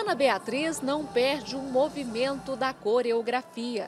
Ana Beatriz não perde um movimento da coreografia.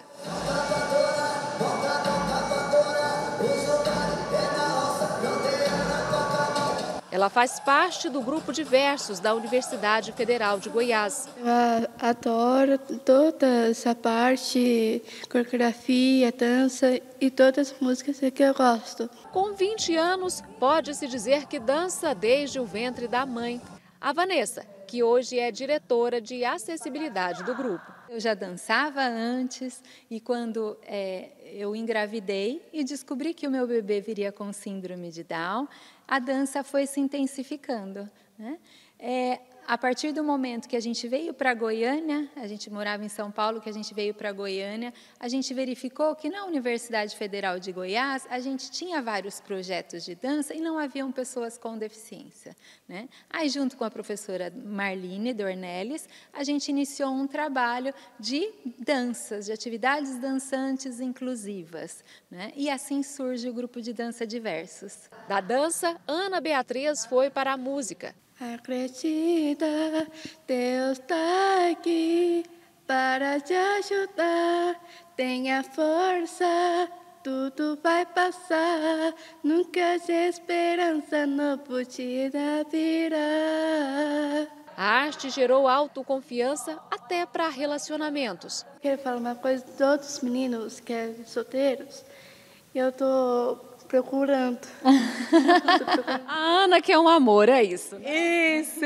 Ela faz parte do grupo de versos da Universidade Federal de Goiás. Eu adoro toda essa parte, coreografia, dança e todas as músicas que eu gosto. Com 20 anos, pode-se dizer que dança desde o ventre da mãe. A Vanessa, que hoje é diretora de acessibilidade do grupo. Eu já dançava antes e quando eu engravidei e descobri que o meu bebê viria com síndrome de Down, a dança foi se intensificando, né? A partir do momento que a gente veio para Goiânia, a gente morava em São Paulo, que a gente veio para Goiânia, a gente verificou que na Universidade Federal de Goiás a gente tinha vários projetos de dança e não haviam pessoas com deficiência, né? Aí, junto com a professora Marlene Dornelles, a gente iniciou um trabalho de danças, de atividades dançantes inclusivas, né? E assim surge o grupo de dança Diversos. Da dança, Ana Beatriz foi para a música. Acredita, Deus está aqui para te ajudar. Tenha força, tudo vai passar. Nunca de esperança, não podia virar. A arte gerou autoconfiança até para relacionamentos. Quero falar uma coisa de todos os meninos que são solteiros. Eu estou procurando. A Ana que é um amor, é isso? Isso.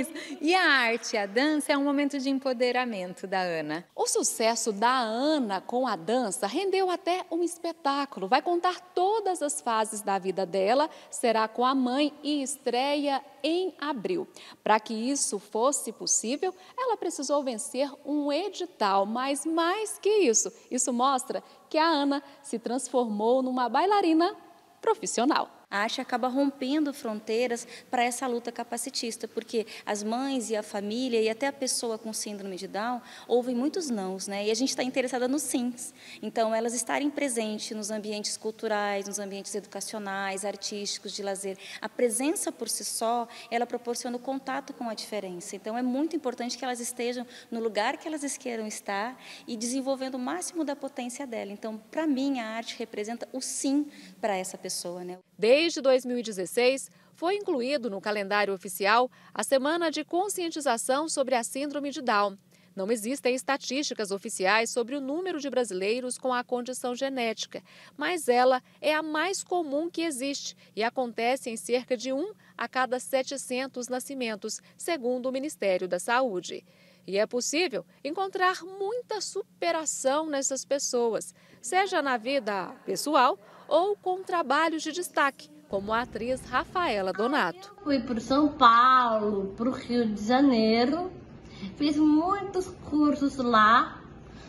E a arte, a dança é um momento de empoderamento da Ana. O sucesso da Ana com a dança rendeu até um espetáculo. Vai contar todas as fases da vida dela, será com a mãe e estreia em abril. Para que isso fosse possível, ela precisou vencer um edital, mas mais que isso mostra que a Ana se transformou numa bailarina profissional. A arte acaba rompendo fronteiras para essa luta capacitista, porque as mães e a família e até a pessoa com síndrome de Down ouvem muitos nãos, né? E a gente está interessada nos sims. Então, elas estarem presentes nos ambientes culturais, nos ambientes educacionais, artísticos, de lazer. A presença por si só, ela proporciona o contato com a diferença. Então, é muito importante que elas estejam no lugar que elas queiram estar e desenvolvendo o máximo da potência dela. Então, para mim, a arte representa o sim para essa pessoa, né? Desde 2016, foi incluído no calendário oficial a Semana de Conscientização sobre a Síndrome de Down. Não existem estatísticas oficiais sobre o número de brasileiros com a condição genética, mas ela é a mais comum que existe e acontece em cerca de 1 a cada 700 nascimentos, segundo o Ministério da Saúde. E é possível encontrar muita superação nessas pessoas, seja na vida pessoal ou com trabalhos de destaque, como a atriz Rafaela Donato. Fui para São Paulo, para o Rio de Janeiro, fiz muitos cursos lá.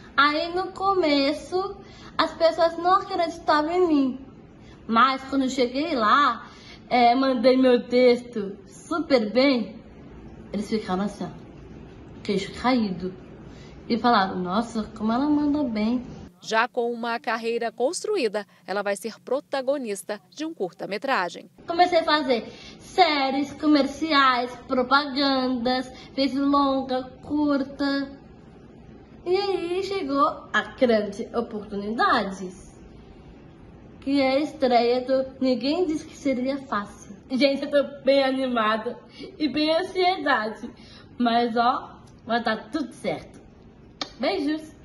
Aí no começo as pessoas não acreditavam em mim, mas quando eu cheguei lá, mandei meu texto super bem, eles ficaram assim, queixo caído, e falaram, nossa, como ela manda bem. Já com uma carreira construída, ela vai ser protagonista de um curta-metragem. Comecei a fazer séries, comerciais, propagandas, fiz longa, curta. E aí chegou a grande oportunidade, que é a estreia do Ninguém Disse Que Seria Fácil. Gente, eu tô bem animada e bem ansiedade, mas ó, vai dar tudo certo. Beijos!